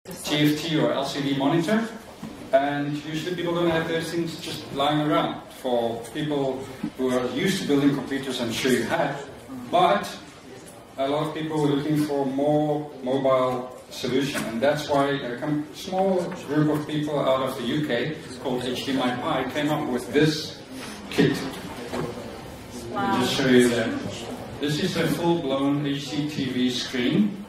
TFT or LCD monitor, and usually people don't have those things just lying around. For people who are used to building computers, I'm sure you have, but a lot of people were looking for more mobile solution, and that's why a small group of people out of the UK called HDMI Pi came up with this kit. Wow. I'll just show you that. This is a full-blown HDTV screen,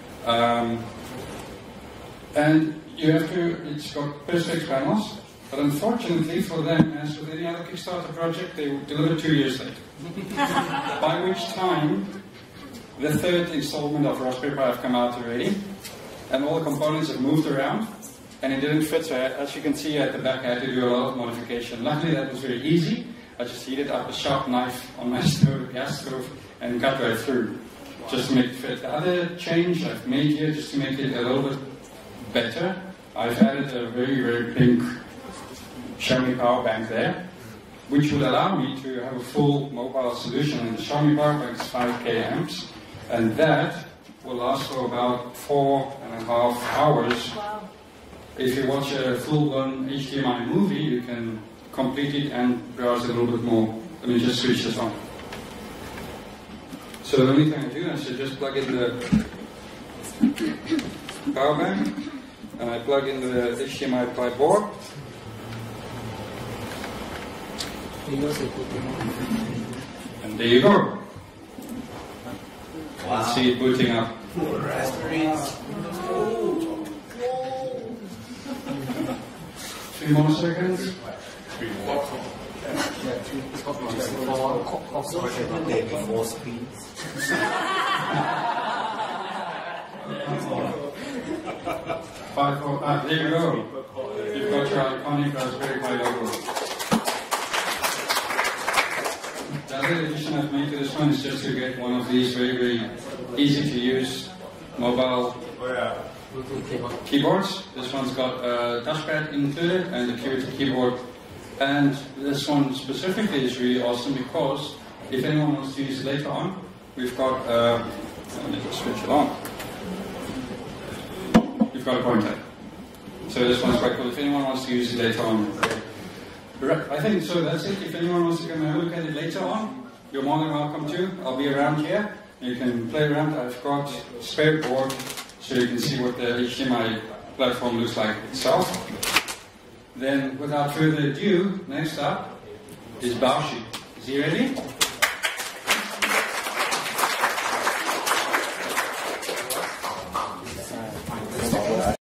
and you have to, it's got Perspex panels, but unfortunately for them, as with any other Kickstarter project, they will deliver 2 years later. By which time, the third installment of Raspberry Pi have come out already, and all the components have moved around, and it didn't fit, so as you can see at the back, I had to do a lot of modification. Luckily, that was very easy. I just heated up a sharp knife on my stove, gas stove, and cut right through, just to make it fit. The other change I've made here, just to make it a little bit better, I've added a very, very pink Xiaomi power bank there, which would allow me to have a full mobile solution. And the Xiaomi power bank is 5K amps, and that will last for about 4.5 hours. Wow. If you watch a full-blown HDMI movie, you can complete it and browse a little bit more. Let me just switch this on. So the only thing I do is I just plug in the power bank, and I plug in the HDMI Pi board. And there you go. Wow. Let's see it booting up. Raspberries. 3 more seconds. Before screens. 5, 4, there you go. You've got your iconic Raspberry Pi logo. The other addition I've made to this one is just to get one of these very, very easy to use mobile keyboards. This one's got a touchpad included and a QWERTY keyboard. And this one specifically is really awesome because if anyone wants to use it later on, we've got, let me just switch it on. You've got a pointer. So this one's quite cool. If anyone wants to use it later on. I think so, that's it. If anyone wants to come and have a look at it later on, you're more than welcome to. I'll be around here. You can play around. I've got a spare board so you can see what the HDMI platform looks like itself. Then, without further ado, next up is Baoshi. Is he ready?